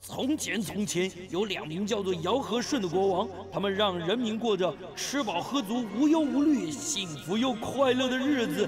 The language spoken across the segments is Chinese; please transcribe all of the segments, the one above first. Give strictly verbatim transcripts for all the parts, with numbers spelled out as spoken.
从前，从前有两名叫做尧和舜的国王，他们让人民过着吃饱喝足、无忧无虑、幸福又快乐的日子。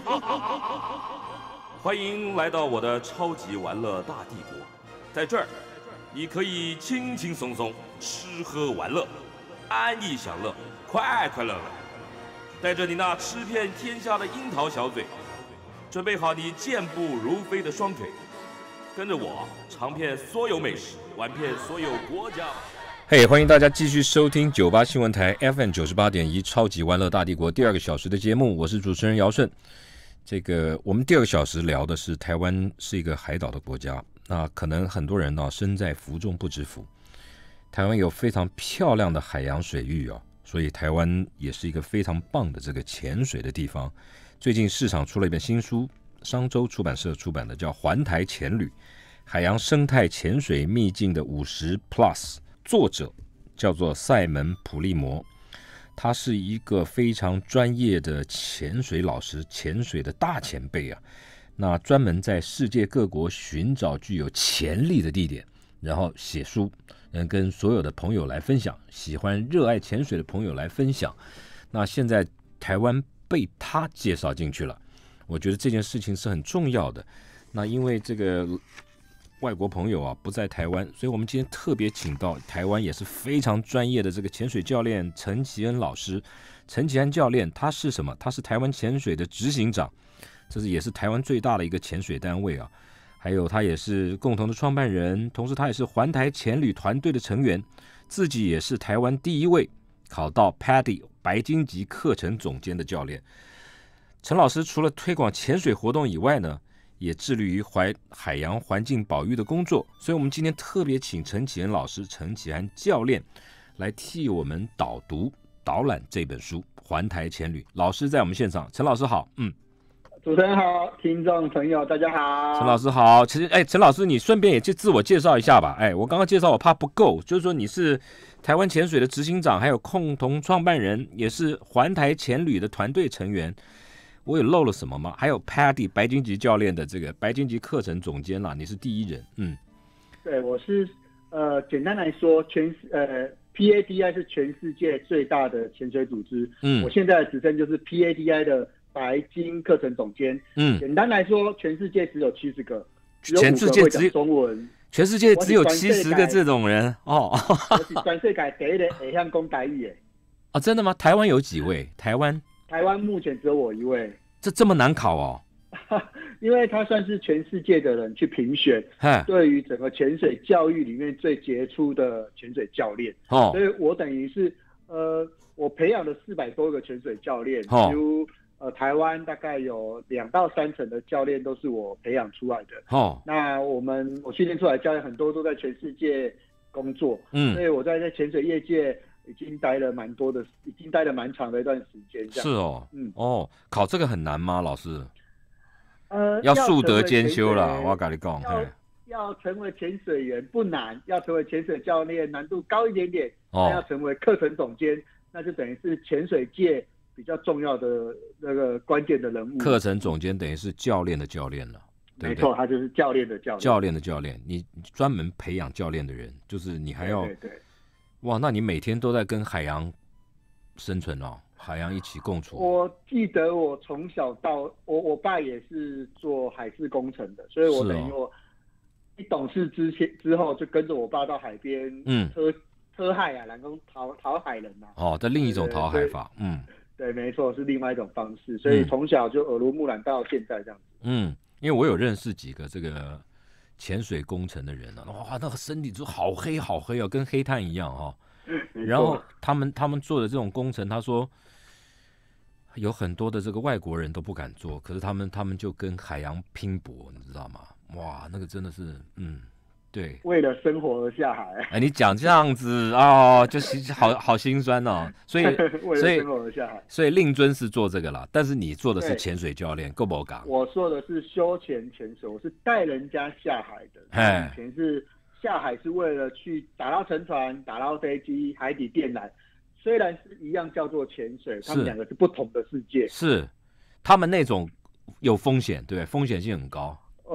欢迎来到我的超级玩乐大帝国，在这儿，你可以轻轻松松吃喝玩乐，安逸享乐，快快乐乐。带着你那吃遍天下的樱桃小嘴，准备好你健步如飞的双腿。跟着我尝遍所有美食，玩遍所有国家。 嘿、hey, 欢迎大家继续收听九八新闻台 F M 九十八点一超级玩乐大帝国第二个小时的节目，我是主持人姚顺。这个我们第二个小时聊的是台湾是一个海岛的国家，那可能很多人呢、啊、身在福中不知福。台湾有非常漂亮的海洋水域啊，所以台湾也是一个非常棒的这个潜水的地方。最近市场出了一本新书，商周出版社出版的，叫《环台潜旅：海洋生态潜水秘境的五十 Plus》，作者叫做塞门普利摩，他是一个非常专业的潜水老师，潜水的大前辈啊。那专门在世界各国寻找具有潜力的地点，然后写书，跟所有的朋友来分享，喜欢热爱潜水的朋友来分享。那现在台湾被他介绍进去了。我觉得这件事情是很重要的。那因为这个外国朋友啊不在台湾，所以我们今天特别请到台湾也是非常专业的这个潜水教练陈其恩老师。陈其恩教练他是什么？他是台湾潜水的执行长，这是也是台湾最大的一个潜水单位啊。还有他也是共同的创办人，同时他也是环台潜旅团队的成员，自己也是台湾第一位考到 P A D I 白金级课程总监的教练。陈老师除了推广潜水活动以外呢，也致力于海洋环境保育的工作，所以我们今天特别请陈启恩老师、陈启安教练来替我们导读导览这本书《环台潜旅》。老师在我们现场，陈老师好。嗯， 主持人好，听众朋友大家好。 陈老师好。其实，哎，陈老师你顺便也就自我介绍一下吧。哎，我刚刚介绍我怕不够，就是说你是台湾潜水的执行长，还有共同创办人，也是环台潜旅的团队成员。我有漏了什么吗？还有 P A D I 白金级教练的这个白金级课程总监啦，你是第一人。嗯， 对，我是呃，简单来说，全呃 P A D I 是全世界最大的潜水组织。嗯，我现在的职称就是 P A D I 的白金课程总监。嗯，简单来说，全世界只有七十个， 全世界只有中文， 全世界只有七十个这种人哦。 我是全世界第一个会晓讲台语的。 哦，真的吗？台湾有几位？台湾？ 台湾目前只有我一位。 这这么难考哦？ 因为他算是全世界的人去评选，对于整个潜水教育里面最杰出的潜水教练。哦，所以我等于是呃，我培养了四百多个潜水教练，哦，比如呃，台湾大概有两到三成的教练都是我培养出来的。哦，那我们我训练出来的教练很多都在全世界工作，嗯，所以我在在潜水业界已经待了蛮多的，已经待了蛮长的一段时间。 是哦，嗯，哦，考这个很难吗，老师？ 呃， 要素德兼修啦，我跟你讲， 要要成为潜水员不难，要成为潜水教练难度高一点点。哦，要成为课程总监，那就等于是潜水界比较重要的那个关键的人物。 课程总监等于是教练的教练了，对不对？ 没错，他就是教练的教练。 教练的教练，你专门培养教练的人，就是你还要对对对。 哇，那你每天都在跟海洋生存哦，海洋一起共处。 我记得我从小到我我爸也是做海事工程的，所以我等于我一懂事之前之后就跟着我爸到海边，嗯，车车海啊，然后讨讨海人啊。 哦，这另一种讨海法，嗯， 对，没错，是另外一种方式，所以从小就耳濡目染到现在这样子。 嗯，因为我有认识几个这个潜水工程的人啊，哇，那个身体就好黑好黑哦，跟黑炭一样哦。然后他们他们做的这种工程，他说有很多的这个外国人都不敢做，可是他们他们就跟海洋拼搏，你知道吗？哇，那个真的是，嗯，对， 为了生活而下海。 哎，你讲这样子哦，就是好好心酸哦。所以为了生活而下海， 所以令尊是做这个啦，但是你做的是潜水教练，够不够？ 我做的是休闲潜水，我是带人家下海的。以前是下海是为了去打捞沉船、打捞飞机、海底电缆，虽然是一样叫做潜水，他们两个是不同的世界。 是，他们那种有风险，对，风险性很高。 呃，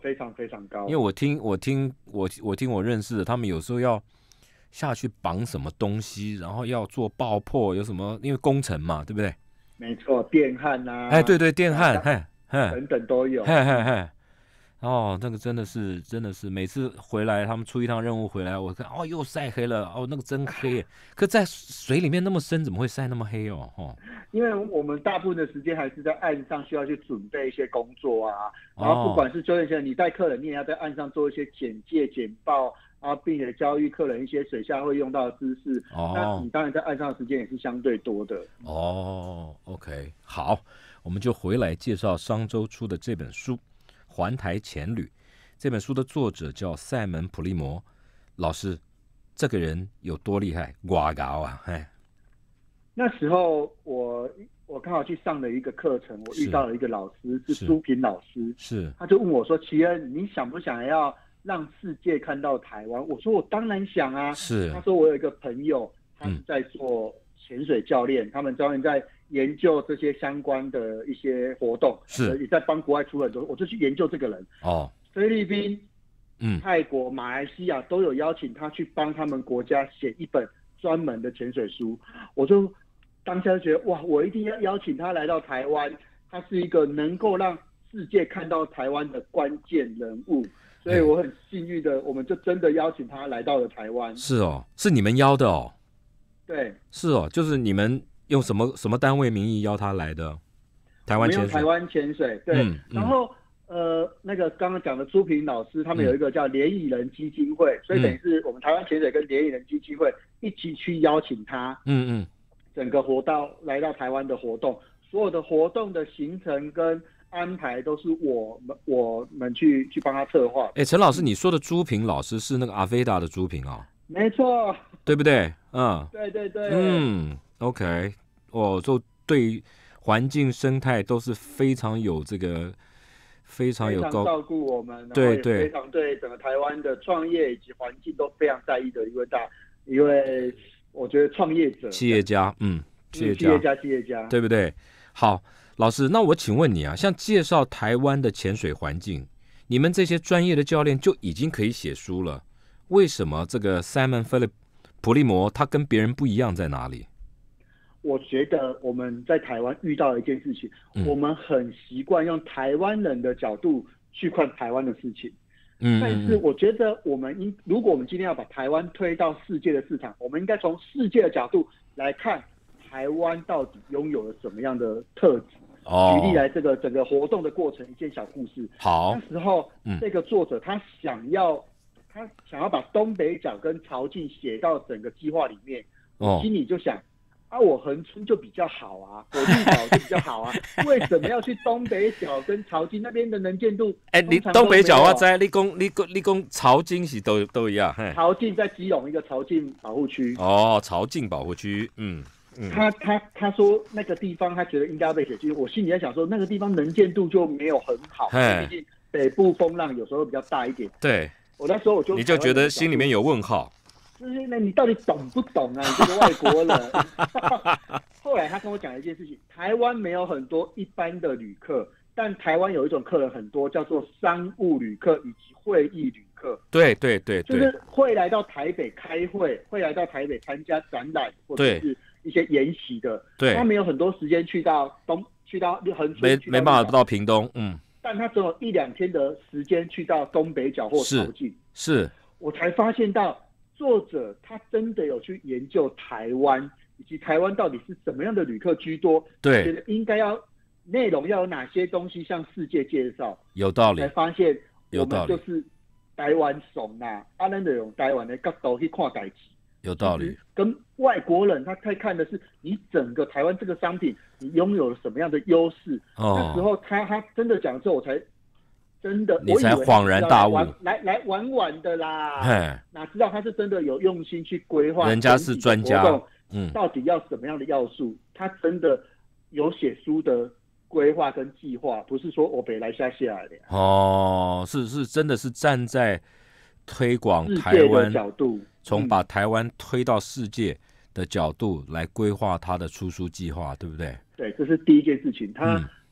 非常非常高。 因为我听我听我我听我认识的，他们有时候要下去绑什么东西，然后要做爆破，有什么因为工程嘛，对不对？ 没错，电焊啊， 哎，对对，电焊，嘿，嘿， 等等都有， 嘿嘿嘿。哦，那个真的是真的是每次回来，他们出一趟任务回来，我看哦又晒黑了，哦那个真黑，可在水里面那么深，怎么会晒那么黑哦？哦， 因为我们大部分的时间还是在岸上需要去准备一些工作啊，然后不管是救援先生，你带客人，你也要在岸上做一些简介简报，然后并且教育客人一些水下会用到的知识。哦，那你当然在岸上的时间也是相对多的。 哦 ，OK， 好，我们就回来介绍商周出的这本书。环台潜旅这本书的作者叫塞门普利摩老师，这个人有多厉害？哇高啊！哎， 那时候我我刚好去上了一个课程，我遇到了一个老师，是苏平老师， 是， 他就问我说：“奇恩，你想不想要让世界看到台湾？”我说：“我当然想啊。” 是， 他说：“我有一个朋友，他是在做潜水教练，嗯、他们专门在。”研究这些相关的一些活动， 是也在帮国外出很多，我就去研究这个人。 哦， 菲律宾、 嗯、 泰国、马来西亚都有邀请他去帮他们国家写一本专门的潜水书。我就当下就觉得，哇，我一定要邀请他来到台湾，他是一个能够让世界看到台湾的关键人物。所以我很幸运的，我们就真的邀请他来到了台湾。 是哦，是你们邀的哦。 对， 是哦，就是你们。用什么什么单位名义邀他来的？台湾潜水。 我们用台湾潜水，对。嗯嗯、然后呃，那个刚刚讲的朱平老师，他们有一个叫联谊人基金会，嗯、所以等于是我们台湾潜水跟联谊人基金会一起去邀请他， 嗯嗯， 整个活到来到台湾的活动，所有的活动的行程跟安排都是我们我们去去帮他策划。 哎，陈老师，你说的朱平老师是那个阿菲达的朱平啊？ 没错， 对不对？嗯， 对对对， 嗯。OK， 哦，就对环境生态都是非常有这个非常有高照顾我们， 对对， 非常对整个台湾的创业以及环境都非常在意的一位大，一位我觉得创业者、 企业家，嗯，企业家、 企业家、企业家， 对不对？好，老师，那我请问你啊，像介绍台湾的潜水环境，你们这些专业的教练就已经可以写书了，为什么这个 Simon Philip 普利摩他跟别人不一样在哪里？ 我觉得我们在台湾遇到了一件事情，嗯、我们很习惯用台湾人的角度去看台湾的事情。嗯，但是我觉得我们应，如果我们今天要把台湾推到世界的市场，我们应该从世界的角度来看台湾到底拥有了什么样的特质。哦，举例来，这个整个活动的过程，一件小故事。 好， 那时候、 嗯、 这个作者他想要，他想要把东北角跟潮境写到整个计划里面，哦、我心里就想。啊，我恒春就比较好啊，我绿岛就比较好啊，为什么要去东北角跟潮境那边的能见度？ 哎、欸，你东北角我知，你讲你讲你讲潮境是都都一样。 潮境在基隆一个潮境保护区。 哦，潮境保护区，嗯嗯。 他他他说那个地方他觉得应该要被写进去，我心里在想说那个地方能见度就没有很好，毕竟北部风浪有时候比较大一点。 对。 我那时候我就你就觉得心里面有问号。 就是那你到底懂不懂啊？你这个外国人。后来他跟我讲一件事情，台湾没有很多一般的旅客，但台湾有一种客人很多，叫做商务旅客以及会议旅客。 对对对对， 就是会来到台北开会，会来到台北参加展览或者是一些研习的。 对， 他没有很多时间去到东，去到恒春， 没没办法到屏东，嗯。 但他只有一两天的时间去到东北角或潮境。 是， 我才发现到。作者他真的有去研究台湾，以及台湾到底是怎么样的旅客居多， 对， 觉得应该要内容要有哪些东西向世界介绍， 有道理， 才发现有道理， 我们就是台湾怂啦，啊，咱就用台湾的角度去看代志， 有道理。 跟外国人他在看的是你整个台湾这个商品，你拥有了什么样的优势。哦，那时候他他真的讲之后，我才。真的， 你才恍然大悟， 来来玩玩的啦，哪知道他是真的有用心去规划， 人家是专家， 嗯，到底要什么样的要素，他真的有写书的规划跟计划，不是说我北来下下来的。 哦，是是，真的是站在推广台湾角度， 从把台湾推到世界的角度来规划他的出书计划，对不对？ 对，这是第一件事情，他。嗯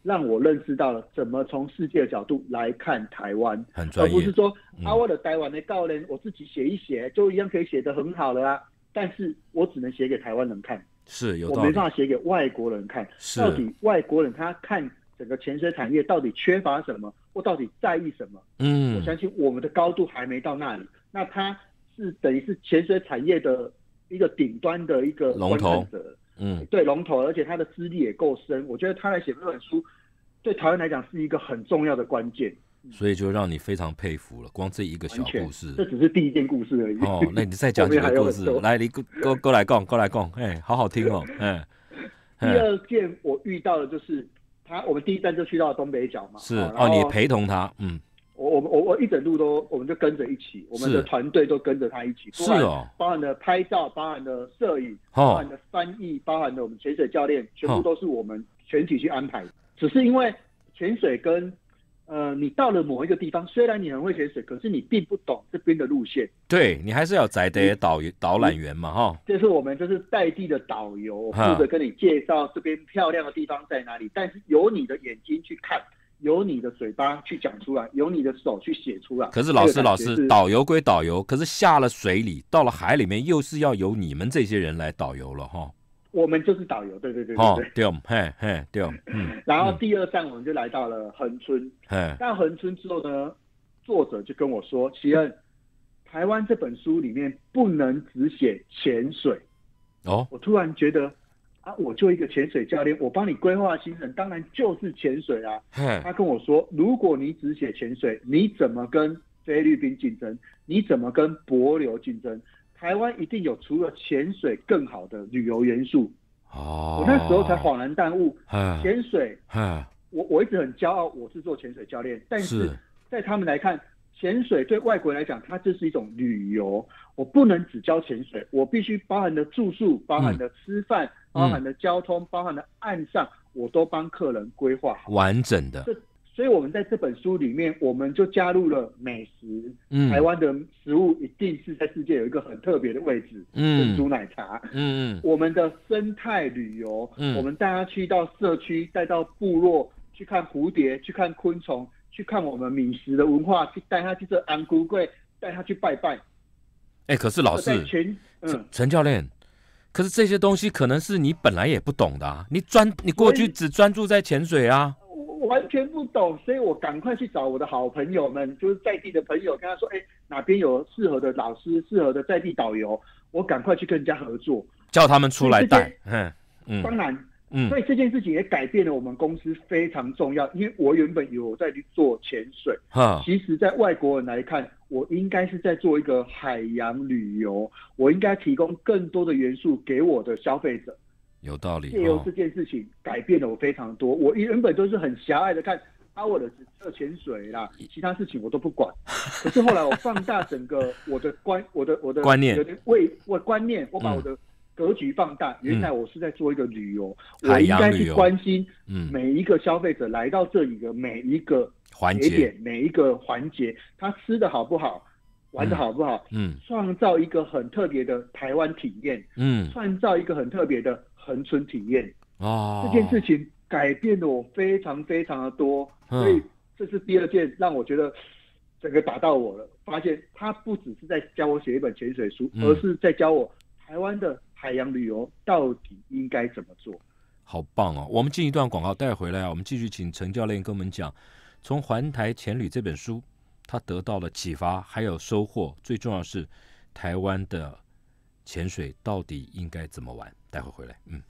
让我认识到了怎么从世界的角度来看台湾， 很专业， 而不是说、 嗯、 啊，我的台湾的教练我自己写一写就一样可以写得很好了啊，但是我只能写给台湾人看， 是有道理， 我没办法写给外国人看。到底外国人他看整个潜水产业到底缺乏什么，或到底在意什么？嗯，我相信我们的高度还没到那里。那他是等于是潜水产业的一个顶端的一个龙头， 嗯，对，龙头，而且他的资历也够深。我觉得他来写这本书，对台湾来讲是一个很重要的关键。 所以就让你非常佩服了，光这一个小故事， 这只是第一件故事而已。 哦，那你再讲几个故事，来，你过过来讲，过来讲，哎，好好听哦，哎。 第二件我遇到的就是他，我们第一站就去到东北角嘛， 是哦，你陪同他，嗯， 我我我我一整路都我们就跟着一起，我们的团队都跟着他一起， 是哦， 包含了拍照，包含了摄影，包含了翻译，包含了我们潜水教练，全部都是我们全体去安排。只是因为潜水跟呃，你到了某一个地方，虽然你很会潜水，可是你并不懂这边的路线。 对，你还是要在地导导览员嘛，哈。 就是我们就是在地的导游，负责跟你介绍这边漂亮的地方在哪里。但是由你的眼睛去看，由你的嘴巴去讲出来，由你的手去写出来。 可是老师，老师，导游归导游，可是下了水里，到了海里面，又是要由你们这些人来导游了，哈。 我们就是导游，对对对对对， 哦，对，嘿嘿对，嗯。 然后第二站我们就来到了恒春，到恒春之后呢，作者就跟我说：“奇恩，台湾这本书里面不能只写潜水。”哦，我突然觉得啊，我就一个潜水教练，我帮你规划行程，当然就是潜水啊。他跟我说：“如果你只写潜水，你怎么跟菲律宾竞争？你怎么跟帛琉竞争？”台湾一定有除了潜水更好的旅游元素。哦，我那时候才恍然大悟，潜水，我我一直很骄傲，我是做潜水教练，但是在他们来看，潜水对外国人来讲，它就是一种旅游。我不能只教潜水，我必须包含的住宿、包含的吃饭、嗯、包含的交通、包含的岸上，我都帮客人规划好完整的。 所以我们在这本书里面，我们就加入了美食。嗯，台湾的食物一定是在世界有一个很特别的位置。嗯，珍珠奶茶。嗯嗯，我们的生态旅游，嗯，我们带他去到社区，带到部落去看蝴蝶，去看昆虫，去看我们米食的文化，去带他去这安菇柜，带他去拜拜。 哎、欸，可是老师，陈嗯陈教练，可是这些东西可能是你本来也不懂的啊，你专你过去只专注在潜水啊。 我完全不懂，所以我赶快去找我的好朋友们，就是在地的朋友，跟他说：“哎、欸，哪边有适合的老师、适合的在地导游，我赶快去跟人家合作， 叫他们出来带。”嗯嗯，当然，嗯，所以这件事情也改变了我们公司非常重要，因为我原本有在做潜水，哈，其实，在外国人来看，我应该是在做一个海洋旅游，我应该提供更多的元素给我的消费者。 有道理， 借由这件事情改变了我非常多。我原本都是很狭隘的看，啊，我的只测潜水啦，其他事情我都不管。可是后来我放大整个我的观，我的我的观念， 为我观念，我把我的格局放大。嗯、原来我是在做一个旅游，我应该去关心每一个消费者来到这里的每一个节点，每一个环节，他吃的好不好？玩的好不好？嗯，创造一个很特别的台湾体验，嗯，创造一个很特别的恒春体验。哦，这件事情改变了我非常非常的多，嗯、所以这是第二件让我觉得整个打到我了。发现他不只是在教我写一本潜水书，嗯、而是在教我台湾的海洋旅游到底应该怎么做。 好棒哦！我们进一段广告，待会回来啊，我们继续请陈教练跟我们讲从《环台潜旅》这本书。他得到了启发，还有收获。最重要的是，台湾的潜水到底应该怎么玩？待会回来，嗯。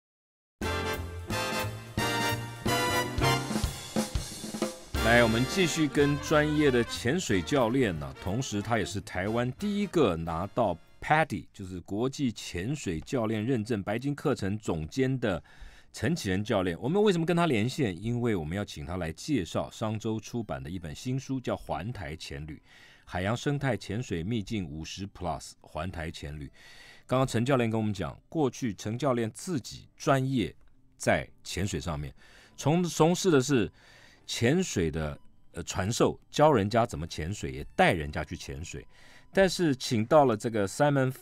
来，我们继续跟专业的潜水教练呢、啊，同时他也是台湾第一个拿到 P A D I， 就是国际潜水教练认证白金课程总监的陈启仁教练。我们为什么跟他连线？因为我们要请他来介绍商周出版的一本新书，叫《环台潜旅：海洋生态潜水秘境五十 Plus 环台潜旅》。刚刚陈教练跟我们讲，过去陈教练自己专业在潜水上面，从从事的是潜水的呃传授，教人家怎么潜水，也带人家去潜水。但是请到了这个 Simon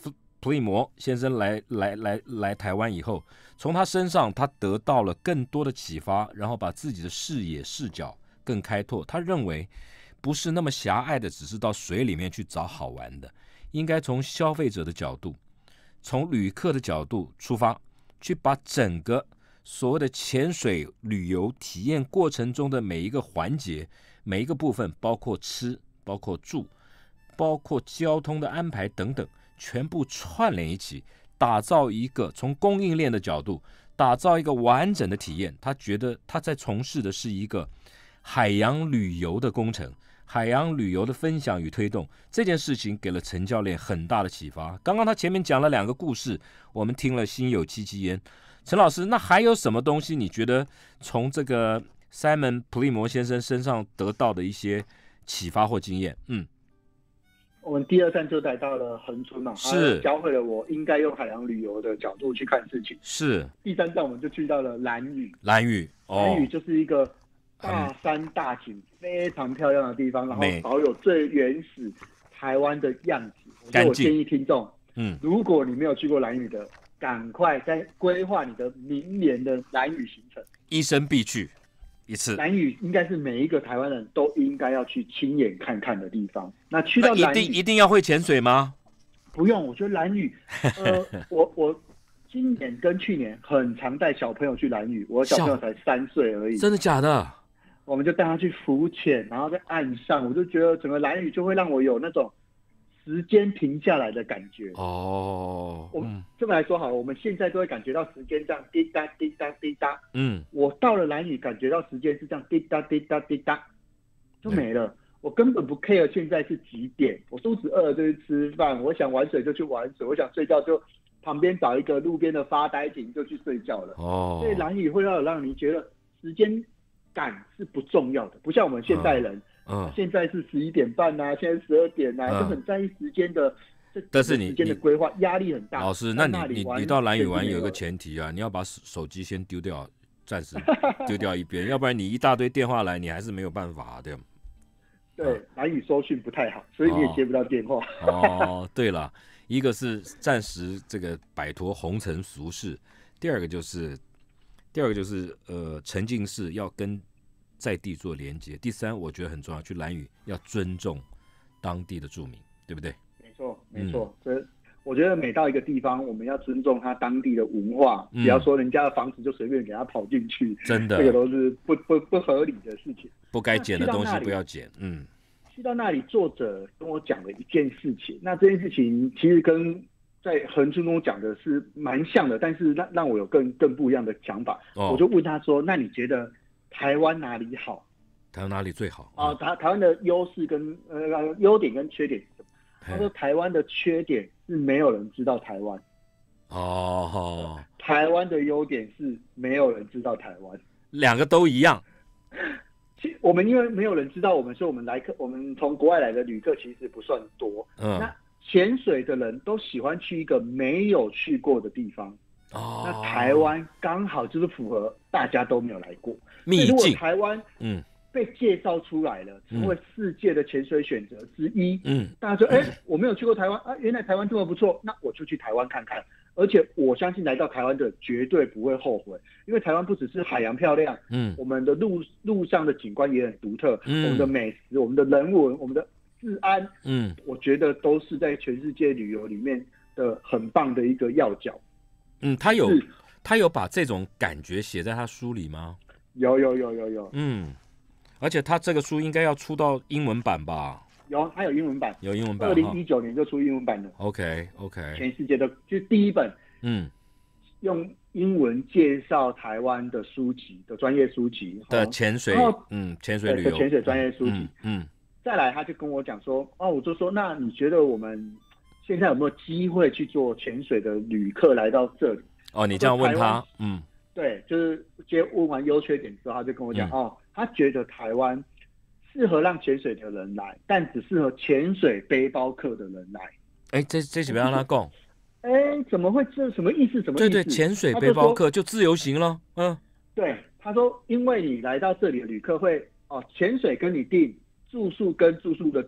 普利摩先生来来来来台湾以后，从他身上他得到了更多的启发，然后把自己的视野视角更开拓。他认为不是那么狭隘的，只是到水里面去找好玩的，应该从消费者的角度，从旅客的角度出发，去把整个所谓的潜水旅游体验过程中的每一个环节、每一个部分，包括吃、包括住、包括交通的安排等等，全部串联一起，打造一个从供应链的角度打造一个完整的体验。他觉得他在从事的是一个海洋旅游的工程，海洋旅游的分享与推动，这件事情给了陈教练很大的启发。刚刚他前面讲了两个故事，我们听了心有戚戚焉。陈老师，那还有什么东西你觉得从这个 Simon 普利摩先生身上得到的一些启发或经验？嗯， 我们第二站就来到了恒春嘛， 是教会了我应该用海洋旅游的角度去看事情。 是第三站我们就去到了兰屿， 兰屿，哦， 兰屿就是一个大山大景，非常漂亮的地方，然后保有最原始台湾的样子。所以我建议听众，嗯，如果你没有去过兰屿的，赶快在规划你的明年的兰屿行程， 一生必去一次。 兰屿应该是每一个台湾人都应该要去亲眼看看的地方。那去到兰屿， 一定一定要会潜水吗？ 不用，我觉得兰屿，呃，我我今年跟去年很常带小朋友去兰屿，我小朋友才三岁而已。 真的假的？ 我们就带他去浮潜，然后在岸上，我就觉得整个兰屿就会让我有那种时间停下来的感觉。 哦， 我们这么来说好了，我们现在都会感觉到时间这样滴答滴答滴答。 嗯， 我到了兰屿，感觉到时间是这样滴答滴答滴答，就没了。嗯，我根本不 care 现在是几点，我肚子饿了就去吃饭，我想玩水就去玩水，我想睡觉就旁边找一个路边的发呆亭就去睡觉了。哦，所以兰屿会让让你觉得时间感是不重要的，不像我们现代人。嗯，现在是十一点半啊，现在十二点啊，嗯，就很在意时间的， 但是你时间的规划压力很大。 老师，那你你你到兰屿玩有一个前提啊，你要把手机先丢掉，暂时丢掉一边，要不然你一大堆电话来，你还是没有办法，啊，对吗？ 对，兰屿收讯不太好，所以你也接不到电话。 哦，对了，一个是暂时这个摆脱红尘俗世，第二个就是第二个就是呃沉浸式要跟在地做连接，第三我觉得很重要，去兰屿要尊重当地的住民，对不对？ 没错，没错。所以，嗯，我觉得每到一个地方，我们要尊重他当地的文化，嗯，不要说人家的房子就随便给他跑进去， 真的， 这个都是不不不合理的事情。 不该捡的东西不要捡。嗯， 去到那里，作者跟我讲了一件事情，那这件事情其实跟在恒春跟我讲的是蛮像的，但是让让我有更更不一样的想法。哦，我就问他说：“那你觉得？”台湾哪里好？ 台湾哪里最好？ 啊，台台湾的优势跟呃优点跟缺点是什么？他说台湾的缺点是没有人知道台湾。哦，台湾的优点是没有人知道台湾。 两个都一样。 其实我们因为没有人知道我们，所以我们来客，我们从国外来的旅客其实不算多。嗯，那潜水的人都喜欢去一个没有去过的地方。哦，那台湾刚好就是符合大家都没有来过。 秘境。 如果台湾嗯被介绍出来了，成为世界的潜水选择之一，嗯，大家说，哎，欸，我没有去过台湾啊，原来台湾这么不错，那我就去台湾看看。而且我相信来到台湾的绝对不会后悔，因为台湾不只是海洋漂亮，嗯，我们的路路上的景观也很独特，嗯，我们的美食、我们的人文、我们的治安，嗯，我觉得都是在全世界旅游里面的很棒的一个要角。 嗯，他有他有把这种感觉写在他书里吗？ 有有有有有。 嗯，而且他这个书应该要出到英文版吧？ 有，他有英文版， 有英文版。 二零一九年就出英文版了。 OK OK。 全世界的就是第一本，嗯，用英文介绍台湾的书籍的专业书籍的潜水，嗯，潜水旅游的潜水专业书籍。嗯，嗯再来他就跟我讲说，哦，我就说，那你觉得我们现在有没有机会去做潜水的旅客来到这里？ 哦，你这样问他，嗯， 对，就是直接问完优缺点之后，他就跟我讲，嗯，哦，他觉得台湾适合让潜水的人来，但只适合潜水背包客的人来。 哎，这这几边让他讲， 哎，怎么会这什么意思？什么意思？ 对对，潜水背包客就自由行了，嗯， 对，他说，因为你来到这里的旅客会哦，潜水跟你订，住宿跟住宿的订。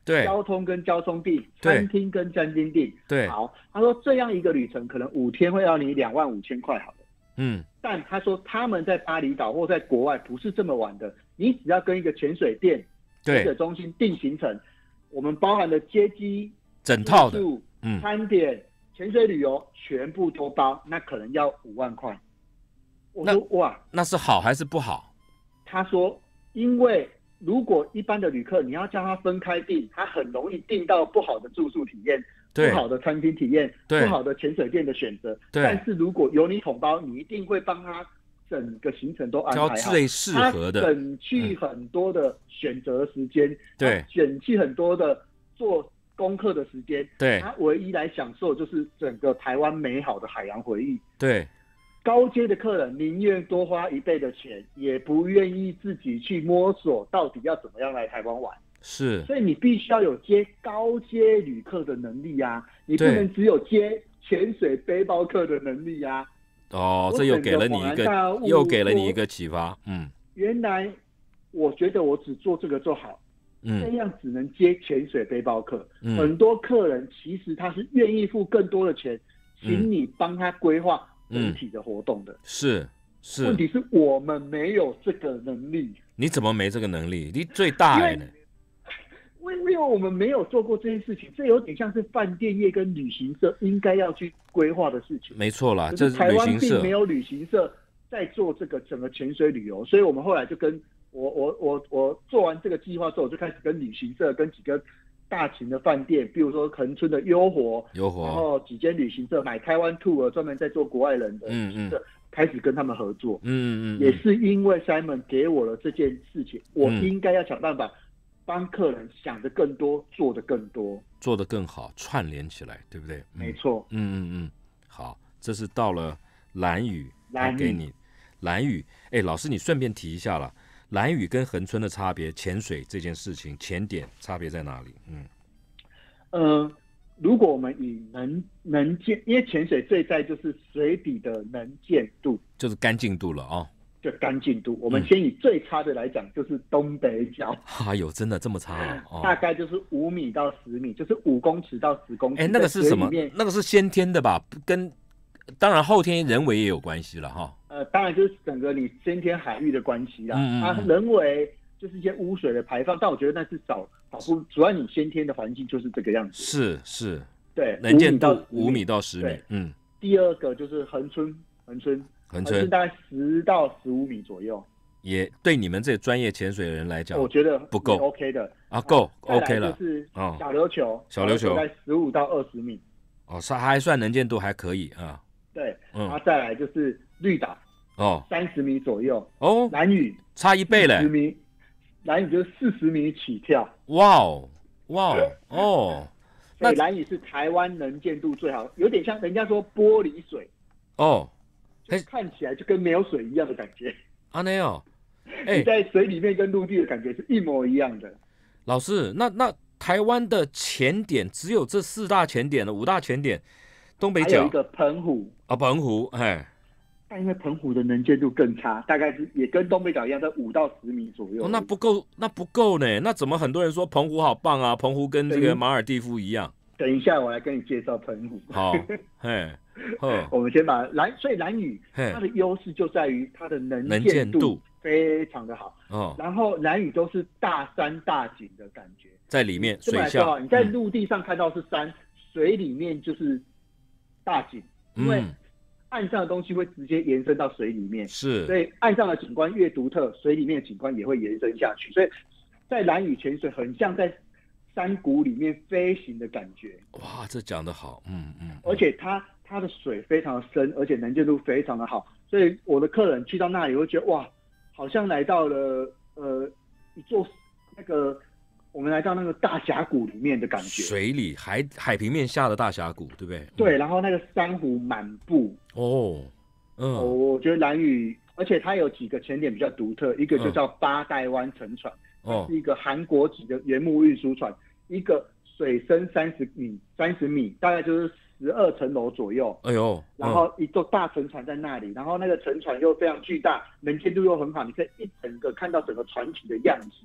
对， 交通跟交通订，餐厅跟餐厅订， 对， 好，他说这样一个旅程可能五天会要你两万五千块，好了， 嗯， 但他说他们在巴厘岛或在国外不是这么玩的，你只要跟一个潜水店、潜水中心订行程，我们包含的接机、 整套的， 嗯，餐点、潜水旅游全部都包，那可能要五万块。我说哇， 那是好还是不好？ 他说，因为如果一般的旅客你要叫他分开订，他很容易订到不好的住宿体验、不好的餐厅体验、不好的潜水店的选择。但是如果有你统包，你一定会帮他整个行程都安排好， 最适合的， 他省去很多的选择时间， 对， 省去很多的做功课的时间， 对， 他唯一来享受就是整个台湾美好的海洋回忆。 对。 高阶的客人宁愿多花一倍的钱，也不愿意自己去摸索到底要怎么样来台湾玩。 是， 所以你必须要有接高阶旅客的能力啊，你不能只有接潜水背包客的能力啊。 哦，这又给了你一个，又给了你一个启发。嗯， 原来我觉得我只做这个就好，嗯，这样只能接潜水背包客。嗯，很多客人其实他是愿意付更多的钱，请你帮他规划整体的活动的。嗯、 是是， 问题是我们没有这个能力。 你怎么没这个能力？你最大呢？ 因为我们没有做过这件事情，这有点像是饭店业跟旅行社应该要去规划的事情。 没错啦， 这是台湾并没有旅行社在做这个整个潜水旅游，所以我们后来就跟我我我我做完这个计划之后，我就开始跟旅行社跟几个大型的饭店，比如说恒春的悠活， 悠活， 然后几间旅行社买台湾 tour 专门在做国外人的旅行社，嗯嗯，开始跟他们合作。嗯 嗯, 嗯，也是因为 Simon 给我了这件事情，我应该要想办法帮客人想的更多，做的更多， 做的更好，串联起来，对不对？ 没错。 嗯嗯嗯，好，这是到了兰屿，来给你兰屿。哎，老师，你顺便提一下了，兰屿跟恒春的差别，潜水这件事情，潜点差别在哪里？嗯， 呃，如果我们以能能见，因为潜水最在就是水底的能见度， 就是干净度了啊、哦。 就干净度，我们先以最差的来讲，就是东北角。 哎呦，真的这么差啊？ 哦、大概就是五米到十米，就是五公尺到十公尺。 哎，那个是什么？那个是先天的吧？跟当然后天人为也有关系了哈。 呃，当然就是整个你先天海域的关系啦。嗯嗯嗯啊，人为就是一些污水的排放，但我觉得那是少少部，主要你先天的环境就是这个样子。 是是， 对， 能见度五米到十米。嗯。 第二个就是恒春，恒春。恒春大概十到十五米左右， 也对你们这专业潜水的人来讲， 我觉得不够 ，OK 的啊，够 OK 了。 就是小琉球， 小琉球在十五到二十米， 哦，它还算能见度还可以啊。 对，然后再来就是绿岛， 哦， 三十米左右， 哦， 兰屿差一倍嘞， 十米，兰屿就是四十米起跳， 哇哦，哇哦，哦， 所以兰屿是台湾能见度最好，有点像人家说玻璃水， 哦。 看起来就跟没有水一样的感觉啊，那样， 哎，你在水里面跟陆地的感觉是一模一样的。 老师，那那台湾的潜点只有这四大潜点了，五大潜点，东北角还有一个澎湖啊，澎湖，哎， 但因为澎湖的能见度更差，大概是也跟东北角一样，在五到十米左右、 哦。那不够，那不够呢。那怎么很多人说澎湖好棒啊？澎湖跟这个马尔地夫一样。 等一下，我来跟你介绍澎湖。 好，嘿。 我们先把兰，所以兰屿它的优势就在于它的能见度非常的好。哦，然后兰屿都是大山大景的感觉， 在里面水下， 你在陆地上看到是山，嗯、水里面就是大景，因为岸上的东西会直接延伸到水里面， 是， 所以岸上的景观越独特，水里面的景观也会延伸下去。所以在兰屿潜水很像在山谷里面飞行的感觉。 哇，这讲得好，嗯嗯， 而且它。它的水非常的深，而且能见度非常的好，所以我的客人去到那里会觉得哇，好像来到了呃一座那个我们来到那个大峡谷里面的感觉。 水里海海平面下的大峡谷，对不对？ 对，嗯、然后那个珊瑚满布。 哦，嗯， 我觉得兰屿，而且它有几个潜点比较独特，一个就叫八代湾沉船，哦、是一个韩国籍的原木运输船，一个水深三十米，三十米大概就是。十二层楼左右， 哎呦， 然后一座大沉船在那里，然后那个沉船又非常巨大，能见度又很好，你可以一整个看到整个船体的样子。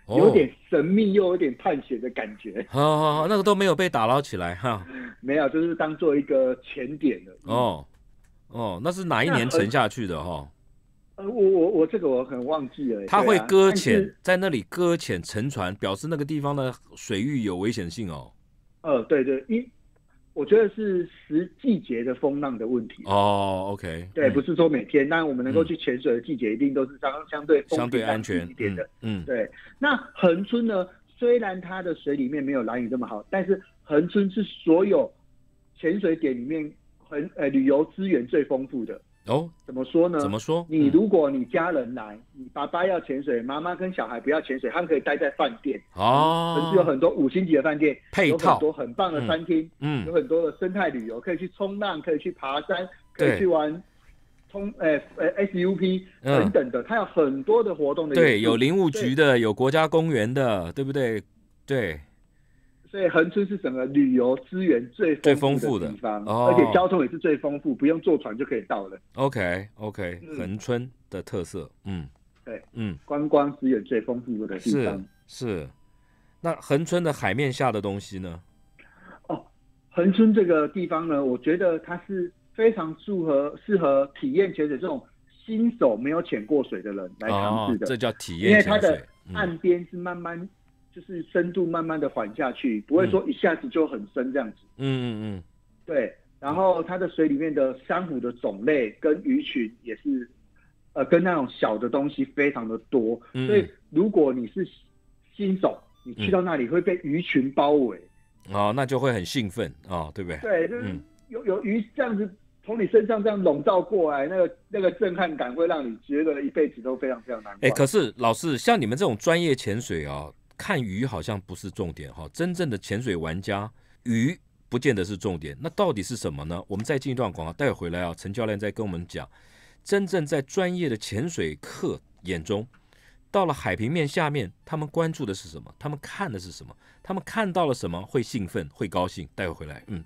有点神秘又有点探险的感觉。 好好好，那个都没有被打捞起来哈。 没有，就是当做一个前点的。 哦哦，那是哪一年沉下去的哈？ 呃，我我我这个我很忘记了。 他会搁浅，啊、在那里搁浅沉船，表示那个地方的水域有危险性哦。 呃，对对，因我觉得是时季节的风浪的问题。 哦 ，OK， 对，嗯、不是说每天，但我们能够去潜水的季节一定都是相相对相对安全一点的。 嗯，嗯对。那恒春呢？虽然它的水里面没有兰屿这么好，但是恒春是所有潜水点里面很呃旅游资源最丰富的。 哦， 怎么说呢？ 怎么说？ 你如果你家人来，你爸爸要潜水，妈妈跟小孩不要潜水，他们可以待在饭店。 哦， 城市有很多五星级的饭店， 配套有很多很棒的餐厅，嗯，有很多的生态旅游，可以去冲浪，可以去爬山，可以去玩冲呃呃 S U P 等等的，嗯、它有很多的活动的。 对，有林务局的，有国家公园的，对不对？对。 所以恒春是整个旅游资源最丰富的地方， 哦、 而且交通也是最丰富，不用坐船就可以到了。 OK OK，嗯、恒春的特色，嗯， 对， 嗯， 观光资源最丰富的地方是是。那恒春的海面下的东西呢？ 哦，恒春这个地方呢，我觉得它是非常适合适合体验潜水这种新手没有潜过水的人来尝试的、 哦，这叫体验潜水。 因为它的岸边是慢慢。嗯就是深度慢慢的缓下去，不会说一下子就很深这样子。 嗯嗯嗯， 对。然后它的水里面的珊瑚的种类跟鱼群也是，呃，跟那种小的东西非常的多。嗯、所以如果你是新手，你去到那里会被鱼群包围。 嗯、哦，那就会很兴奋哦，对不对？ 对，就是有有鱼这样子从你身上这样笼罩过来，那个那个震撼感会让你觉得一辈子都非常非常难忘。 哎，可是老师，像你们这种专业潜水啊、哦。看鱼好像不是重点哈，真正的潜水玩家，鱼不见得是重点。那到底是什么呢？我们再进一段广告，待会回来啊，陈教练再跟我们讲，真正在专业的潜水客眼中，到了海平面下面，他们关注的是什么？他们看的是什么？他们看到了什么会兴奋、会高兴？待会回来，嗯。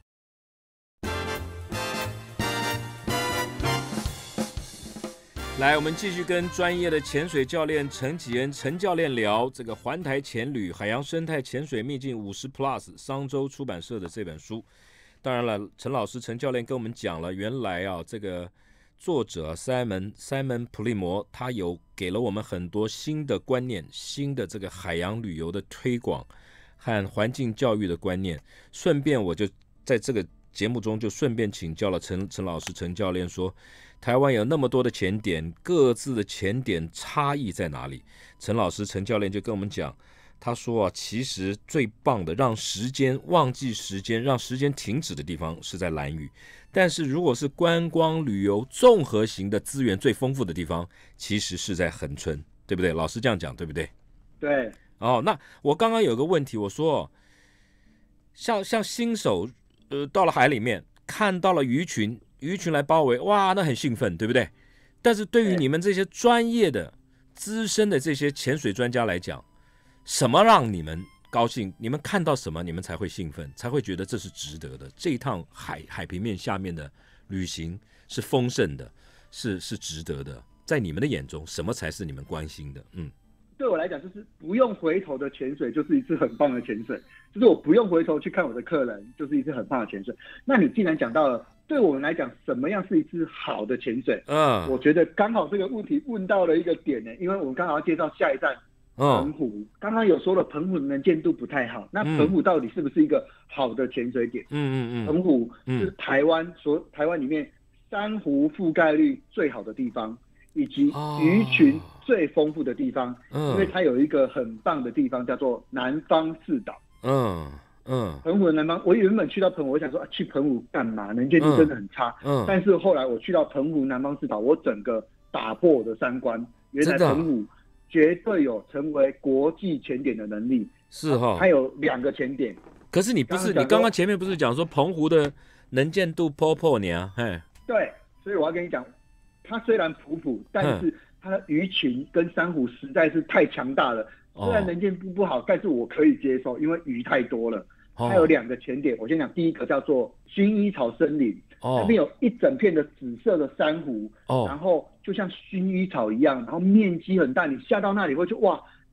来，我们继续跟专业的潜水教练陈启恩陈教练聊这个环台潜旅海洋生态潜水秘境五十 Plus 商周出版社的这本书。当然了，陈老师陈教练跟我们讲了，原来啊这个作者 Simon Simon 普利摩他有给了我们很多新的观念，新的这个海洋旅游的推广和环境教育的观念。顺便我就在这个节目中就顺便请教了陈陈老师陈教练说，台湾有那么多的潜点，各自的潜点差异在哪里？陈老师陈教练就跟我们讲，他说啊，其实最棒的让时间忘记时间让时间停止的地方是在兰屿，但是如果是观光旅游综合型的资源最丰富的地方，其实是在恒春，对不对？老师这样讲对不对？ 对。 哦，那我刚刚有个问题，我说像像新手呃到了海里面看到了鱼群鱼群来包围，哇，那很兴奋，对不对？但是对于你们这些专业的、资深的这些潜水专家来讲，什么让你们高兴？你们看到什么，你们才会兴奋，才会觉得这是值得的？这一趟海海平面下面的旅行是丰盛的，是是值得的。在你们的眼中，什么才是你们关心的？嗯， 对我来讲，就是不用回头的潜水，就是一次很棒的潜水。就是我不用回头去看我的客人，就是一次很棒的潜水。那你既然讲到了，对我们来讲，什么样是一次好的潜水？嗯，我觉得刚好这个问题问到了一个点呢，因为我们刚好要介绍下一站澎湖。嗯、刚刚有说了，澎湖的能见度不太好，那澎湖到底是不是一个好的潜水点？嗯嗯嗯，澎湖是台湾所台湾里面珊瑚覆盖率最好的地方，以及鱼群最丰富的地方，哦、因为它有一个很棒的地方叫做南方四岛。嗯。嗯，澎湖的南方，我原本去到澎湖，我想说、啊、去澎湖干嘛？能见度真的很差。嗯，但是后来我去到澎湖南方四岛，我整个打破我的三观。原来澎湖绝对有成为国际潜点的能力。 是哈、哦， 它有两个潜点。 可是你不是，刚刚你刚刚前面不是讲说澎湖的能见度破破你啊？嘿， 对，所以我要跟你讲，它虽然普普，但是它的鱼群跟珊瑚实在是太强大了。虽然能见度不好，但是我可以接受，因为鱼太多了。它有两个潜点，我先讲第一个叫做薰衣草森林，哦、那边有一整片的紫色的珊瑚，哦、然后就像薰衣草一样，然后面积很大，你下到那里会觉得哇，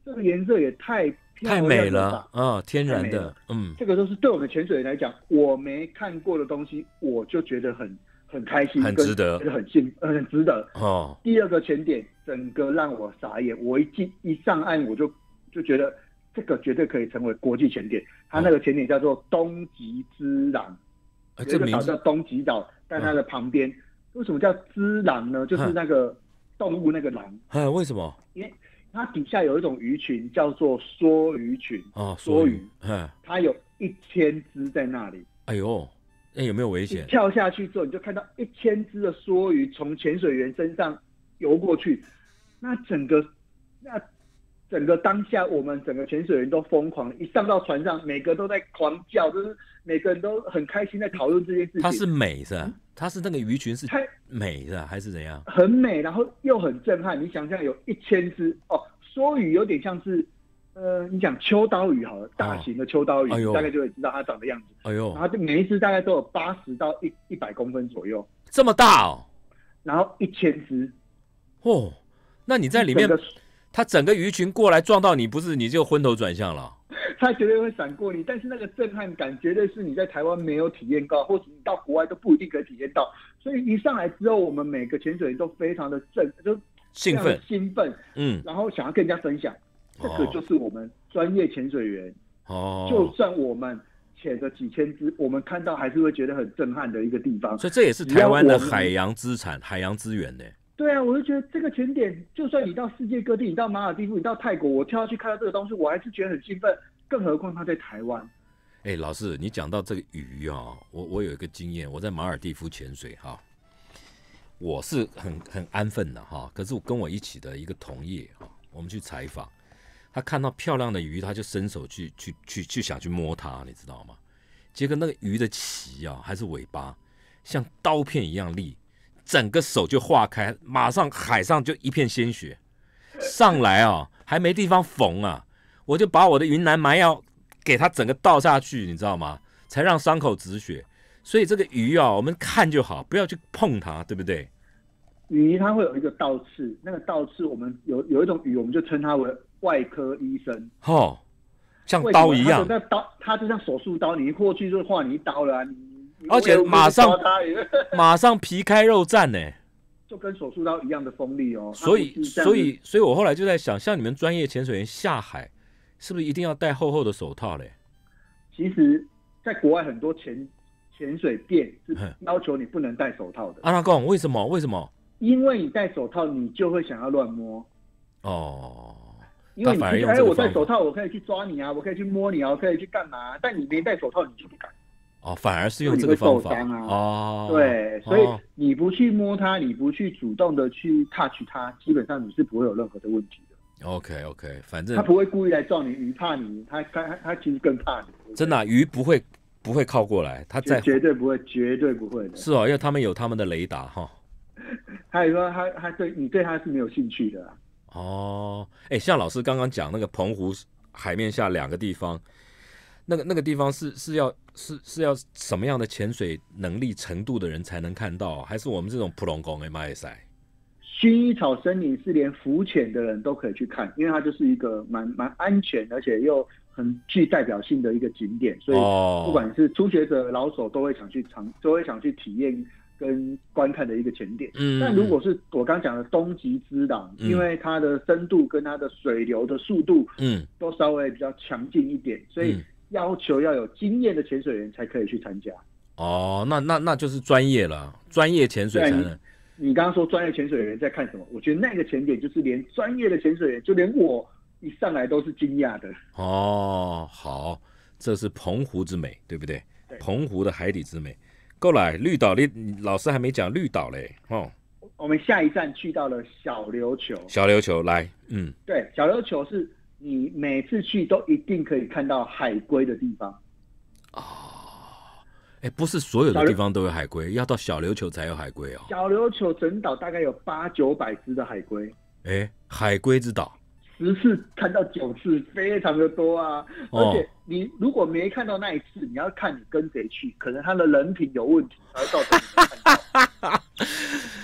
这个颜色也太漂亮了， 太美了啊，天然的，嗯， 这个都是对我们潜水员来讲，我没看过的东西，我就觉得很很开心， 很值得， 觉得很幸很值得哦。 第二个潜点，整个让我傻眼，我一进一上岸我就就觉得这个绝对可以成为国际潜点，它那个潜点叫做东极之狼。有一个岛叫东极岛，但它的旁边、嗯、为什么叫之狼呢？就是那个动物那个狼。 嗯，为什么？ 因为它底下有一种鱼群叫做梭鱼群。哦，梭鱼。嗯，它有一千只在那里。 哎呦，那有没有危险？ 跳下去之后，你就看到一千只的梭鱼从潜水员身上游过去，那整个那。整个当下，我们整个潜水员都疯狂，一上到船上，每个都在狂叫，就是每个人都很开心在讨论这件事情。 它是美是吧？嗯、它是那个鱼群是美是吧？还是怎样？ 很美，然后又很震撼。你想象有一千只哦，梭鱼有点像是呃，你讲秋刀鱼好了，大型的秋刀鱼，哦哎、大概就会知道它长的样子。哎呦，然后每一只大概都有八十到一一百公分左右， 这么大哦。 然后一千只， 哦，那你在里面。它整个鱼群过来撞到你，不是你就昏头转向了？ 它绝对会闪过你，但是那个震撼感绝对是你在台湾没有体验到，或者你到国外都不一定可以体验到。所以一上来之后，我们每个潜水员都非常的震，就兴奋， 兴奋，嗯，然后想要跟人家分享，这个就是我们专业潜水员哦。就算我们潜了几千只，我们看到还是会觉得很震撼的一个地方。 所以这也是台湾的海洋资产、海洋资源呢。 对啊，我就觉得这个潜点，就算你到世界各地，你到马尔地夫，你到泰国，我跳下去看到这个东西，我还是觉得很兴奋。更何况他在台湾。 哎、欸，老师，你讲到这个鱼啊、哦，我我有一个经验，我在马尔地夫潜水哈，我是很很安分的哈。可是我跟我一起的一个同业哈，我们去采访，他看到漂亮的鱼，他就伸手去去去去想去摸它，你知道吗？结果那个鱼的鳍啊，还是尾巴，像刀片一样利。整个手就化开，马上海上就一片鲜血，上来啊，还没地方缝啊，我就把我的云南麻药给它整个倒下去，你知道吗？才让伤口止血。所以这个鱼啊，我们看就好，不要去碰它，对不对？ 鱼它会有一个倒刺，那个倒刺我们有有一种鱼，我们就称它为外科医生。 哦，像刀一样。 那刀，它就像手术刀，你一过去就划你一刀了啊！你而且马上马上皮开肉绽呢， 就跟手术刀一样的锋利哦。 所以，所以，所以我后来就在想，像你们专业潜水员下海，是不是一定要戴厚厚的手套嘞？ 其实，在国外很多潜潜水店是要求你不能戴手套的。 阿拉贡，为什么？为什么？ 因为你戴手套，你就会想要乱摸。 哦。 因为你觉得，哎，我戴手套，我可以去抓你啊，我可以去摸你啊，我可以去干嘛？但你没戴手套，你就不敢。 哦，反而是用这个方法啊！ 哦， 对，所以你不去摸它，你不去主动的去 touch 它，基本上你是不会有任何的问题的。 OK OK， 反正它不会故意来撞你，鱼怕你，它它它其实更怕你。 真的、啊，鱼不会不会靠过来，它在绝对不会，绝对不会的。 是哦，因为他们有他们的雷达哈。 他也说他他对你对他是没有兴趣的、啊。 哦，哎，像老师刚刚讲那个澎湖海面下两个地方。那个那个地方是是要是是要什么样的潜水能力程度的人才能看到，还是我们这种普通工的马赛？ 薰衣草森林是连浮潜的人都可以去看，因为它就是一个蛮蛮安全，而且又很具代表性的一个景点，所以不管是初学者、老手都会想去尝，都会想去体验跟观看的一个潜点。嗯，但如果是我刚讲的东极之狼，嗯、因为它的深度跟它的水流的速度，嗯，都稍微比较强劲一点，所以。嗯要求要有经验的潜水员才可以去参加。 哦，那那那就是专业了，专业潜水才能。 你刚刚说专业潜水员在看什么？我觉得那个潜点就是连专业的潜水员，就连我一上来都是惊讶的。 哦，好，这是澎湖之美，对不对？对，澎湖的海底之美。过来，绿岛，你老师还没讲绿岛嘞，哦。 我们下一站去到了小琉球。 小琉球，来，嗯， 对，小琉球是。你每次去都一定可以看到海龟的地方啊！哎、哦，不是所有的地方都有海龟，要到小琉球才有海龟哦。 小琉球整岛大概有八九百只的海龟。 哎，海龟之岛， 十次看到九次，非常的多啊！哦、而且你如果没看到那一次，你要看你跟谁去，可能他的人品有问题，才会造成你没看到。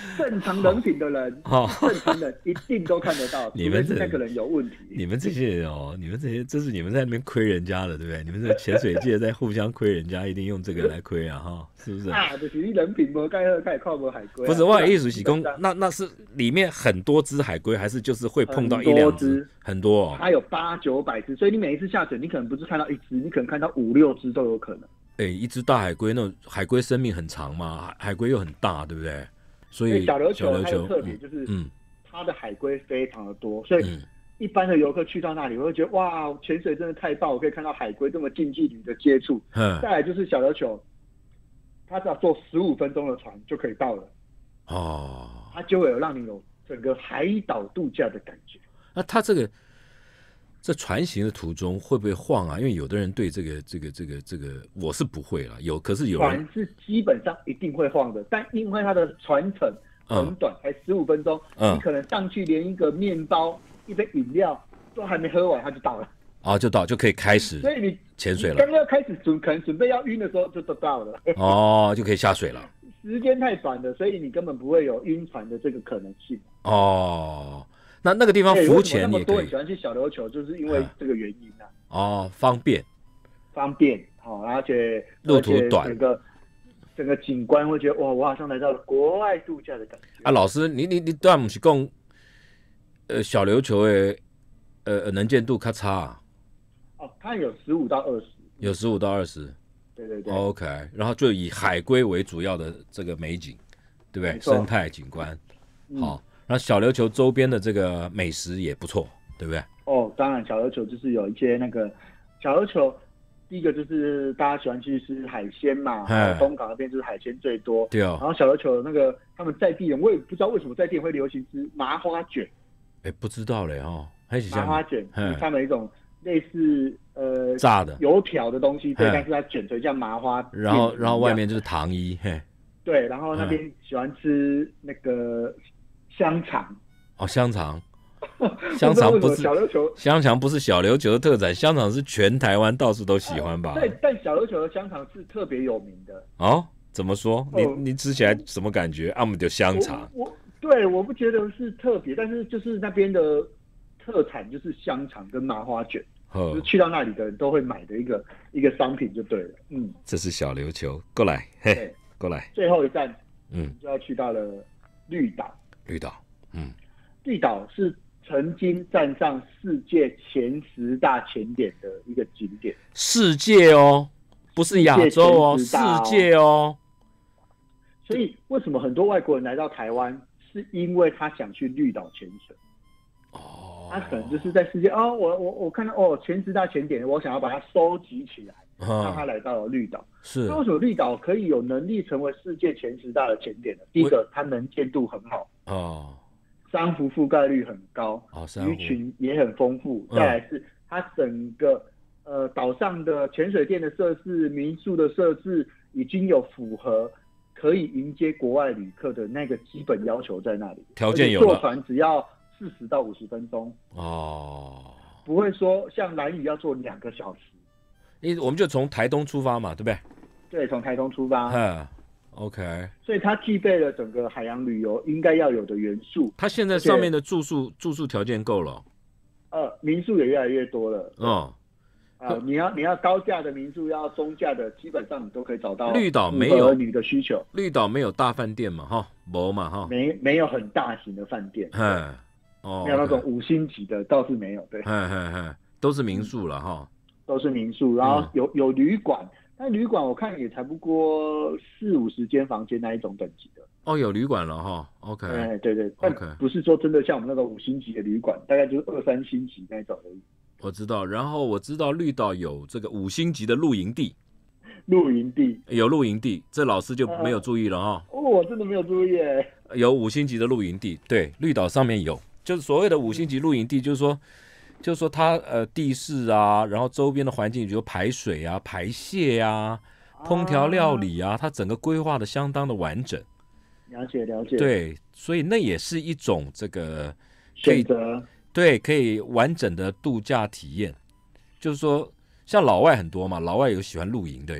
正常人品的人，哦、正常人一定都看得到。 你们那个人有问题。 你们这些人哦，你们这些，这是你们在那边亏人家的，对不对？你们这潜水界在互相亏人家，一定用这个来亏啊，哈，是不是？ 啊，就是你人品无盖好，盖靠无海龟、啊。 不是，我的意思是讲，那那是里面很多只海龟，还是就是会碰到一两只？很多、哦， 它有八九百只，所以你每一次下水，你可能不是看到一只，你可能看到五六只都有可能。 哎、欸，一只大海龟，那种海龟生命很长嘛，海龟又很大，对不对？所以小琉球还有特别就是，嗯，它的海龟非常的多，所以一般的游客去到那里，我会觉得哇，潜水真的太棒，我可以看到海龟这么近距离的接触。再来就是小琉球，它只要坐十五分钟的船就可以到了。哦，它就会有让你有整个海岛度假的感觉。 那它这个。这船行的途中会不会晃啊？因为有的人对这个、这个、这个、这个，我是不会啦。有，可是有人船是基本上一定会晃的，但因为它的船程很短，嗯、才十五分钟、嗯，你可能上去连一个面包、一杯饮料都还没喝完，它就到了。 哦，就到就可以开始， 所以你潜水了。 刚要开始准，可能准备要晕的时候就都到了。 哦，就可以下水了。 时间太短了，所以你根本不会有晕船的这个可能性。 哦。那那个地方浮潜也可以。 那么多人喜欢去小琉球，就是因为这个原因啊。 哦，方便， 方便，好、哦，而且路途短， 整个整个景观会觉得哇，我好像来到了国外度假的感觉。 啊，老师，你你你当然不是讲，呃，小琉球的呃能见度较差、啊。 哦，它有十五到二十。 有十五到二十。 对对对。 OK， 然后就以海龟为主要的这个美景，对不对？生态景观， 嗯、 好。然后小琉球周边的这个美食也不错，对不对？ 哦，当然，小琉球就是有一些那个小琉球，第一个就是大家喜欢去吃海鲜嘛，东港那边就是海鲜最多。 对哦。 然后小琉球那个他们在地人，我也不知道为什么在地人会流行吃麻花卷。 哎，不知道嘞哦，还是麻花卷，是他们一种类似呃炸的油条的东西，对，但是它卷成像麻花。 然后，然后外面就是糖衣，嘿。 对，然后那边喜欢吃那个。香肠哦，香肠，香肠不是小琉球， 香肠不是小琉球的特产，香肠是全台湾到处都喜欢吧？ 对、呃，但小琉球的香肠是特别有名的哦。怎么说？你、哦、你吃起来什么感觉？啊，我们就香肠。 我, 我对，我不觉得是特别，但是就是那边的特产就是香肠跟麻花卷，就是去到那里的人都会买的一个一个商品就对了。嗯， 这是小琉球，过来，嘿，过来。 最后一站，嗯，就要去到了绿岛。 绿岛，嗯， 绿岛是曾经站上世界前十大潜点的一个景点。 世界哦，不是亚洲哦，世界哦。 所以为什么很多外国人来到台湾，是因为他想去绿岛潜水？哦，他可能就是在世界哦，我我我看到哦前十大潜点，我想要把它收集起来，嗯、让他来到了绿岛。 是， 那为什么绿岛可以有能力成为世界前十大的潜点呢？第一个，它能见度很好。哦，珊瑚覆盖率很高，哦，鱼群也很丰富。再来是它整个呃岛上的潜水店的设施、民宿的设置，已经有符合可以迎接国外旅客的那个基本要求在那里。 条件有了， 坐船只要四十到五十分钟。哦，不会说像兰屿要坐两个小时。 因为我们就从台东出发嘛，对不对？ 对，从台东出发。 嗯。OK， 所以它具备了整个海洋旅游应该要有的元素。 它现在上面的住宿住宿条件够了， 呃，民宿也越来越多了。哦，啊、呃，你要你要高价的民宿，要中价的，基本上你都可以找到。 绿岛没有你的需求， 绿岛没有大饭店嘛，哈，没嘛，哈， 没没有很大型的饭店，嗯，哦，没有那种五星级的，倒是没有，对， 嗯嗯嗯，都是民宿了哈、嗯， 都是民宿，然后有、嗯、有旅馆。但旅馆我看也才不过四五十间房间那一种等级的哦，有旅馆了哈 ，OK， 哎对对，但不是说真的像我们那个五星级的旅馆，大概就是二三星级那种而已。 我知道，然后我知道绿岛有这个五星级的露营地， 露营地有露营地，这老师就没有注意了哈、 呃。哦，我真的没有注意耶。 有五星级的露营地，对，绿岛上面有，就是所谓的五星级露营地，就是说。就是说它呃地势啊，然后周边的环境，比如排水啊、排泄啊、烹调料理啊，它整个规划的相当的完整。 了解了解。 对，所以那也是一种这个选择， 对，可以完整的度假体验。就是说，像老外很多嘛，老外有喜欢露营的，有没有？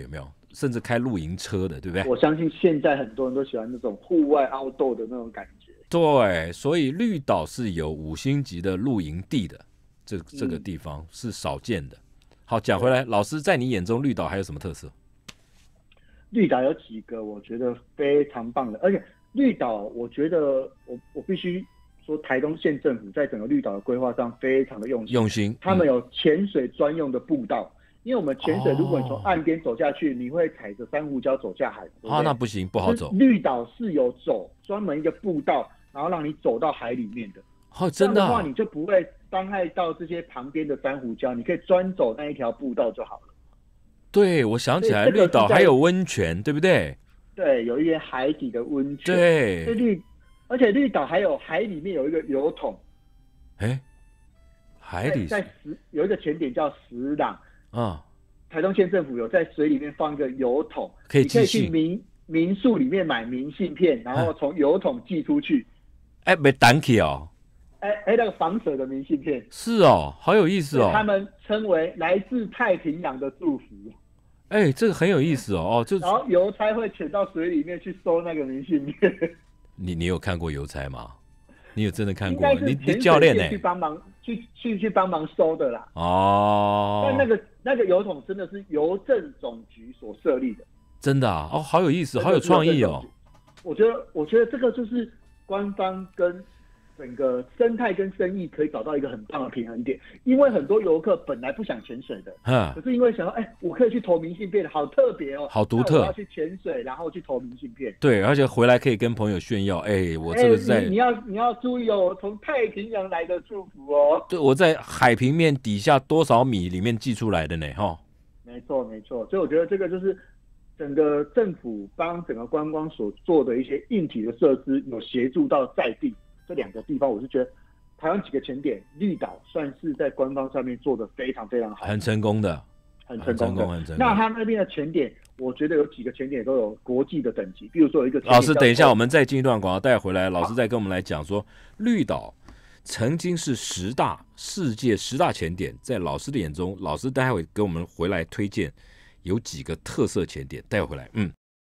甚至开露营车的，对不对？ 我相信现在很多人都喜欢那种户外 outdoor 的那种感觉。 对，所以绿岛是有五星级的露营地的，这这个地方是少见的。好，讲回来，老师在你眼中绿岛还有什么特色？ 绿岛有几个我觉得非常棒的，而且绿岛我觉得我我必须说，台东县政府在整个绿岛的规划上非常的用心， 用心， 他们有潜水专用的步道。嗯，因为我们潜水，如果你从岸边走下去，哦，你会踩着珊瑚礁走下海，对对啊，那不行，不好走。 绿岛是有走专门一个步道，然后让你走到海里面的。 哦，真的，啊， 这样的话，你就不会伤害到这些旁边的珊瑚礁，你可以专走那一条步道就好了。 对，我想起来，绿岛还有温泉，对不对？ 对，有一些海底的温泉。 对， 绿，而且绿岛还有海里面有一个油桶。 哎，海底在石有一个潜点叫石朗。 啊， 台东县政府有在水里面放一个油桶， 可以你可以去民民宿里面买明信片，然后从油桶寄出去。 哎，没胆气哦。 哎哎，那个防蛇的明信片。 是哦，好有意思哦。 他们称为来自太平洋的祝福。 哎，这个很有意思哦。哦，就然后邮差会潜到水里面去收那个明信片。 你你有看过邮差吗？你有真的看过？你你教练呢？ 去帮忙去去去帮忙收的啦。 哦。 但那个那个邮筒真的是邮政总局所设立的。 真的啊？哦，好有意思，好有创意哦。 我觉得我觉得这个就是官方跟整个生态跟生意可以找到一个很棒的平衡点，因为很多游客本来不想潜水的， 嗯， 可是因为想到，哎，我可以去投明信片，好特别哦， 好独特， 我要去潜水，然后去投明信片， 对，而且回来可以跟朋友炫耀，哎，我这个是在， 你, 你要你要注意哦，从太平洋来的祝福哦， 对，我在海平面底下多少米里面寄出来的呢，哈， 没错没错，所以我觉得这个就是整个政府帮整个观光所做的一些硬体的设施，有协助到在地。这两个地方，我是觉得台湾几个潜点，绿岛算是在官方上面做的非常非常好， 很成功的， 很成功的。 很成功。 那他那边的潜点，我觉得有几个潜点都有国际的等级，比如说有一个老师，等一下，我们再进一段广告带回来，老师再跟我们来讲说，绿岛曾经是十大世界十大潜点，在老师的眼中，老师待会跟我们回来推荐有几个特色潜点，带回来，嗯。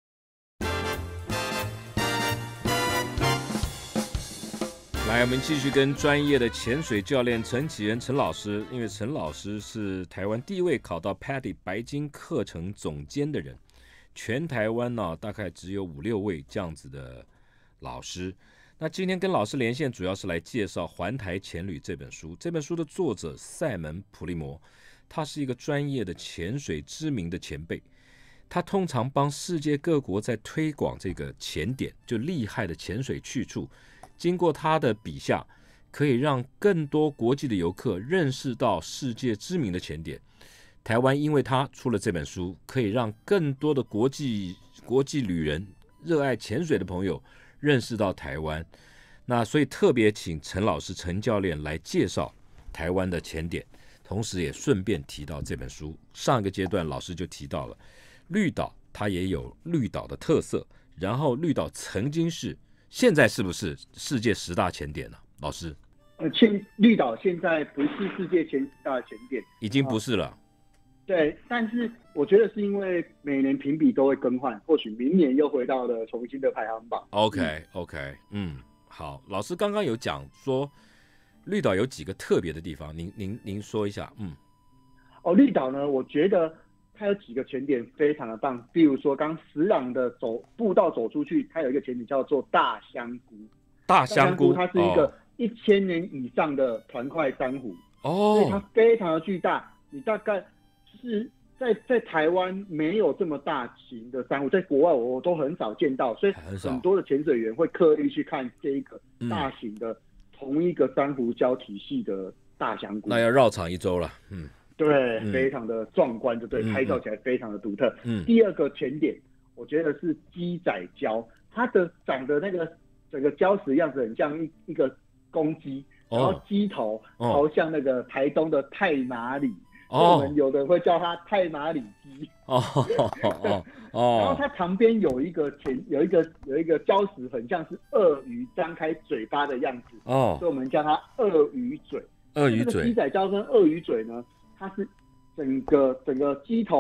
来，我们继续跟专业的潜水教练陈启仁陈老师，因为陈老师是台湾第一位考到 P A D I 白金课程总监的人，全台湾呢、啊、大概只有五六位这样子的老师。那今天跟老师连线，主要是来介绍《环台潜旅》这本书。这本书的作者塞门·普利摩，他是一个专业的潜水知名的前辈，他通常帮世界各国在推广这个潜点，就厉害的潜水去处。经过他的笔下，可以让更多国际的游客认识到世界知名的潜点。台湾因为他出了这本书，可以让更多的国际国际旅人、热爱潜水的朋友认识到台湾。那所以特别请陈老师、陈教练来介绍台湾的潜点，同时也顺便提到这本书。上一个阶段老师就提到了绿岛，它也有绿岛的特色，然后绿岛曾经是。现在是不是世界十大潜点呢、啊？老师， 呃，现绿岛现在不是世界前十大潜点， 已经不是了、啊。 对，但是我觉得是因为每年评比都会更换，或许明年又回到了重新的排行榜。 OK OK， 嗯，好，老师刚刚有讲说绿岛有几个特别的地方，您您您说一下，嗯。 哦，绿岛呢，我觉得。它有几个潜点非常的棒，比如说刚石朗的走步道走出去，它有一个潜点叫做大香菇。 大香菇， 它是一个一千年以上的团块珊瑚， 哦， 所以它非常的巨大。你大概就是在在台湾没有这么大型的珊瑚，在国外我都很少见到，所以很多的潜水员会刻意去看这一个大型的、嗯、同一个珊瑚礁体系的大香菇。 那要绕场一周了，嗯。 对、 嗯， 非常的壮观，就对、嗯，拍照起来非常的独特。 嗯， 第二个潜点，我觉得是鸡仔礁，它的长的那个整个礁石样子很像一一个公鸡， 哦、 然后鸡头朝向那个台东的太马里， 哦， 我们有的会叫它太马里鸡。 哦哦哦， 然后它旁边有一个潜，有一个有一个礁石，很像是鳄鱼张开嘴巴的样子， 哦， 所以我们叫它鳄鱼嘴。 鳄鱼嘴， 鸡仔礁跟鳄鱼嘴呢？它是整个整个鸡头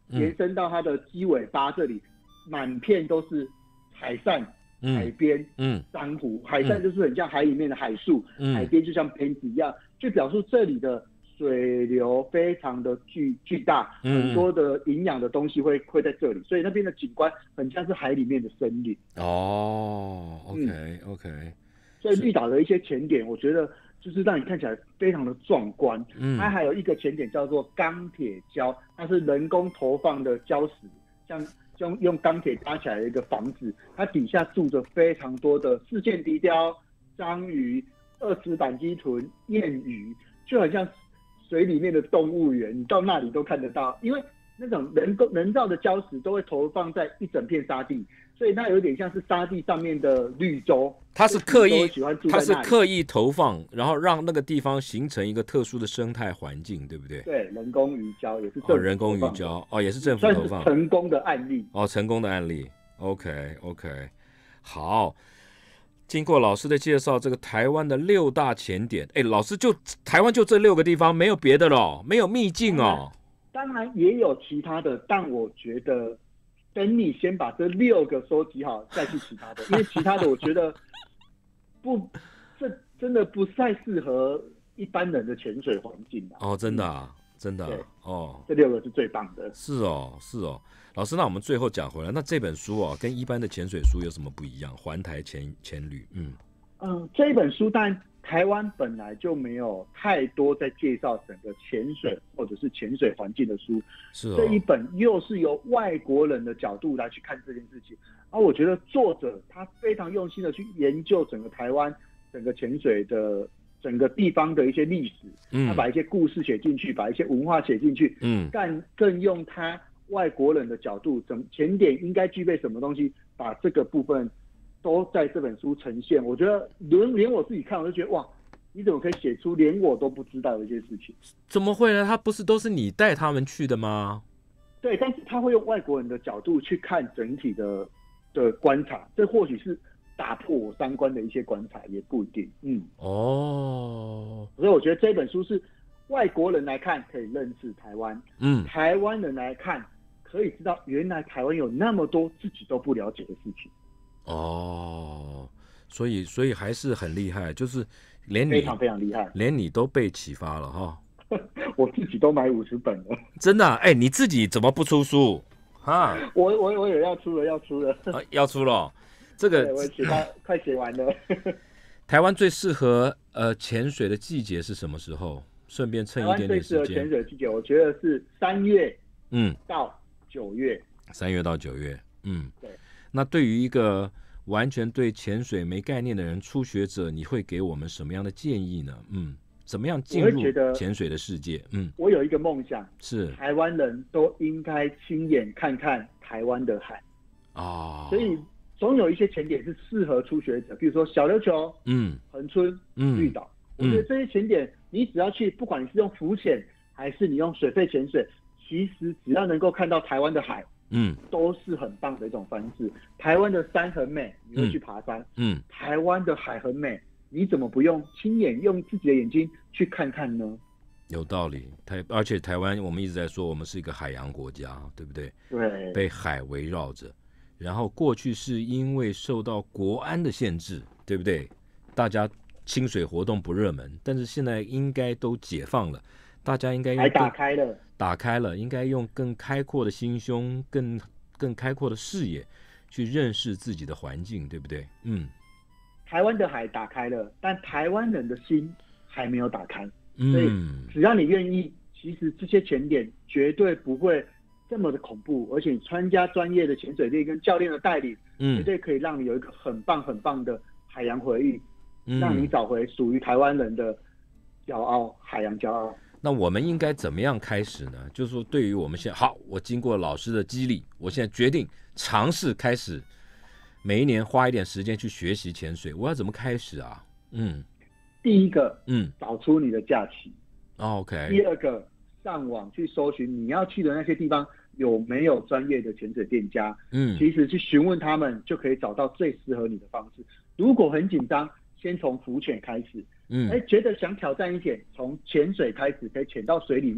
延伸到它的鸡尾巴这里，满片都是海扇、嗯、海边、嗯、珊瑚。海扇就是很像海里面的海树，嗯、海边就像杯子一样，就表示这里的水流非常的巨巨大，嗯、很多的营养的东西会会在这里，所以那边的景观很像是海里面的森林。 哦 ，OK OK，、嗯、 所以绿岛的一些潜点，我觉得就是让你看起来非常的壮观。嗯，它还有一个潜点叫做钢铁礁，它是人工投放的礁石，像用用钢铁搭起来的一个房子，它底下住着非常多的四线笛鲷、章鱼、二齿板鸡豚、燕鱼，就很像水里面的动物园，你到那里都看得到。因为那种人工人造的礁石都会投放在一整片沙地，所以它有点像是沙地上面的绿洲。 它是刻意，它是刻意投放，然后让那个地方形成一个特殊的生态环境，对不对？ 对，人工鱼礁也是政府投放的、哦、 人工鱼礁哦，也是政府投放， 算是成功的案例哦，成功的案例。OK OK， 好。经过老师的介绍，这个台湾的六大潜点，哎，老师就台湾就这六个地方，没有别的了，没有秘境哦。 当然也有其他的，但我觉得等你先把这六个收集好，再去其他的，因为其他的我觉得不，这真的不太适合一般人的潜水环境啊。 哦，真的啊，真的啊哦， 这六个是最棒的。 是哦，是哦。老师，那我们最后讲回来，那这本书哦，跟一般的潜水书有什么不一样？环台潜潜旅，嗯嗯，这一本书，但台湾本来就没有太多在介绍整个潜水或者是潜水环境的书， 是哦， 这一本又是由外国人的角度来去看这件事情，而我觉得作者他非常用心的去研究整个台湾整个潜水的整个地方的一些历史，嗯，他把一些故事写进去，把一些文化写进去，嗯，但更用他外国人的角度，整潜点应该具备什么东西，把这个部分都在这本书呈现。我觉得连连我自己看，我就觉得哇，你怎么可以写出连我都不知道的一些事情？ 怎么会呢？他不是都是你带他们去的吗？ 对，但是他会用外国人的角度去看整体的的观察，这或许是打破我三观的一些观察，也不一定。嗯，哦，所以我觉得这本书是外国人来看可以认识台湾，嗯，台湾人来看可以知道原来台湾有那么多自己都不了解的事情。 哦，所以所以还是很厉害，就是连你非常非常厉害， 连你都被启发了哈。 我自己都买五十本了， 真的、啊？哎、欸，你自己怎么不出书哈？ 我我我也要出了，要出了， 啊、要出了。这个我写到快写完了。 台湾最适合呃潜水的季节是什么时候？顺便趁一点点时间。 台湾最适合潜水的季节，我觉得是三月，嗯，到九月。 三月到九月，嗯，对。那对于一个完全对潜水没概念的人，初学者，你会给我们什么样的建议呢？嗯，怎么样进入潜水的世界？嗯， 我有一个梦想， 是台湾人都应该亲眼看看台湾的海啊、哦，所以总有一些潜点是适合初学者，比如说小琉球、嗯，恒春、嗯，绿岛。我觉得这些潜点，你只要去，不管你是用浮潜还是你用水肺潜水，其实只要能够看到台湾的海，嗯，都是很棒的一种方式。台湾的山很美，你会去爬山，嗯，台湾的海很美，你怎么不用亲眼用自己的眼睛去看看呢？ 有道理，台而且台湾我们一直在说，我们是一个海洋国家，对不对？ 对， 被海围绕着。然后过去是因为受到国安的限制，对不对？大家清水活动不热门，但是现在应该都解放了，大家应该还打开了， 打开了，应该用更开阔的心胸、更更开阔的视野去认识自己的环境，对不对？嗯， 台湾的海打开了，但台湾人的心还没有打开，所以只要你愿意，其实这些潜点绝对不会这么的恐怖，而且参加专业的潜水队跟教练的带领，嗯，绝对可以让你有一个很棒很棒的海洋回忆。让你找回属于台湾人的骄傲，海洋骄傲。 那我们应该怎么样开始呢？就是说，对于我们现在，好，我经过老师的激励，我现在决定尝试开始，每一年花一点时间去学习潜水。我要怎么开始啊？嗯， 第一个，嗯，找出你的假期。 哦、OK。 第二个，上网去搜寻你要去的那些地方有没有专业的潜水店家。嗯，其实去询问他们，就可以找到最适合你的方式。如果很紧张，先从浮潜开始，嗯，哎，觉得想挑战一点，从潜水开始，可以潜到水里面，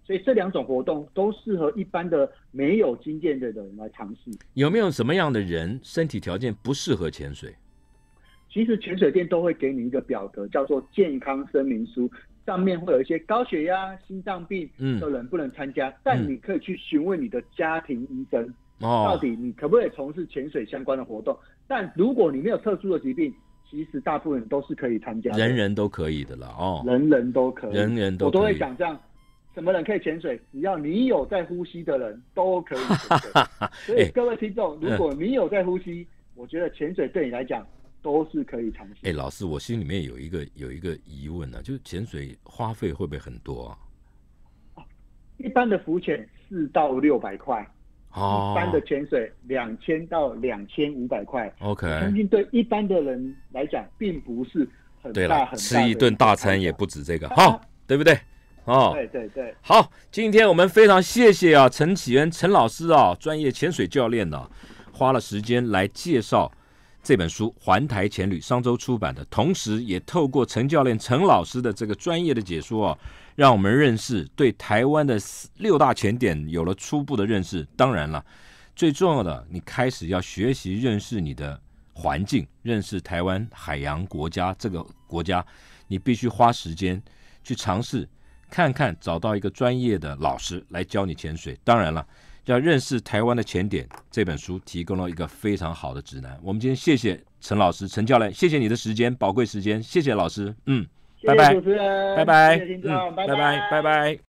所以这两种活动都适合一般的没有经验的人来尝试。 有没有什么样的人身体条件不适合潜水？ 其实潜水店都会给你一个表格，叫做健康声明书，上面会有一些高血压、心脏病的人不能参加，嗯、但你可以去询问你的家庭医生，哦、到底你可不可以从事潜水相关的活动。但如果你没有特殊的疾病，其实大部分人都是可以参加的， 人人都可以的了哦， 人人都可以， 人人都可以。 我都会讲这样。什么人可以潜水？只要你有在呼吸的人都可以潜水。所以各位听众，如果你有在呼吸，我觉得潜水对你来讲都是可以尝试。 哎，老师，我心里面有一个有一个疑问呢、啊，就是潜水花费会不会很多啊？ 一般的浮潜四到六百块，哦，一般的潜水两千到两千五百块。 OK， 相信对一般的人来讲，并不是很大很大的。 吃一顿大餐也不止这个，好、啊，对不对？ 哦，对对对， 好，今天我们非常谢谢啊陈启恩陈老师啊，专业潜水教练呢、啊，花了时间来介绍这本书《环台潜旅》，商周出版的，同时也透过陈教练陈老师的这个专业的解说啊，让我们认识对台湾的六大潜点有了初步的认识。当然了，最重要的，你开始要学习认识你的环境，认识台湾海洋国家这个国家，你必须花时间去尝试。看看找到一个专业的老师来教你潜水。当然了，要认识台湾的潜点，这本书提供了一个非常好的指南。我们今天谢谢陈老师陈教练，谢谢你的时间，宝贵时间，谢谢老师。嗯， 谢谢主持人， 拜拜， 谢谢听众， 嗯， 拜拜拜，拜拜。